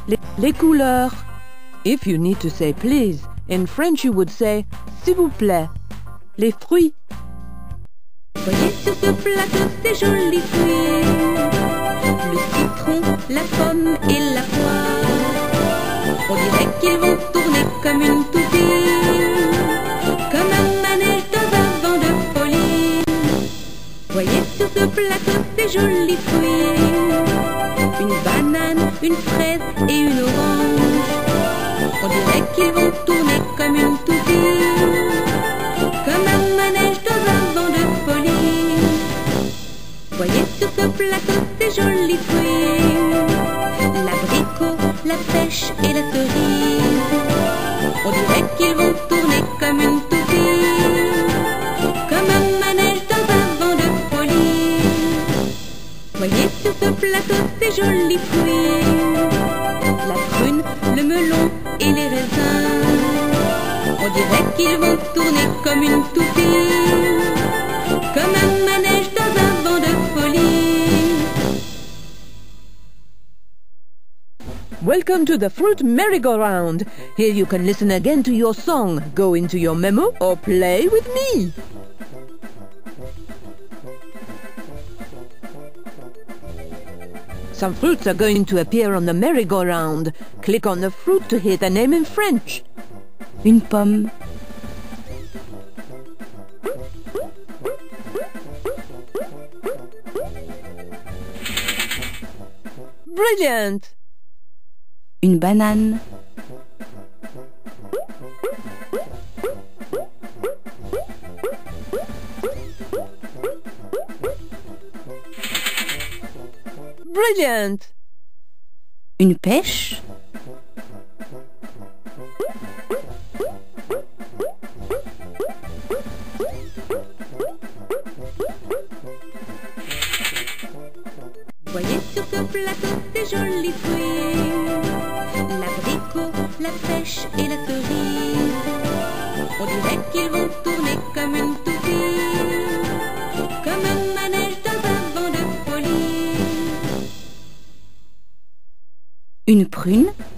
Les couleurs. If you need to say please, in French you would say s'il vous plaît. Les fruits. Voyez sur ce plateau ces jolis fruits, le citron, la pomme et la poire. On dirait qu'ils vont tourner comme une toupie, comme un manège dans un vent de folie. Voyez sur ce plateau ces jolis fruits, une banane, une fraise et une orange. On dirait qu'ils vont tourner comme une toupie, comme un manège dans un vent de folie. Voyez sur ce plateau ces jolis fruits, l'abricot, la pêche et la cerise. On dirait qu'ils vont tourner comme une toupie, comme un manège dans un vent de folie. Voyez sur ce plateau ces jolis fruits, la prune, le melon et les raisins. On dirait qu'ils vont tourner comme une toupie, comme un manège dans un vent de folie. Welcome to the fruit merry-go-round. Here you can listen again to your song, go into your memo or play with me. Some fruits are going to appear on the merry-go-round. Click on the fruit to hear the name in French. Une pomme, Brilliant! une banane, Brilliant! une pêche, voyez sur ce plateau ces jolis fruits, l'abricot, la pêche et la cerise. On dirait qu'ils vont tourner comme une toupie, comme un manège dans un vent de folie. Une prune,